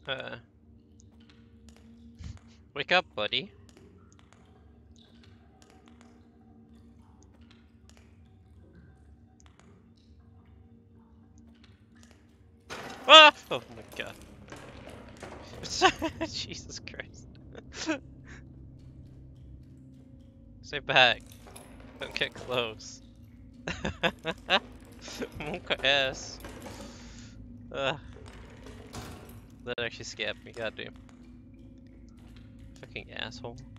Wake up, buddy. Ah! Oh my god. Jesus Christ. Stay back. Don't get close. Nunca ass. That actually scared me, goddamn. Fucking asshole.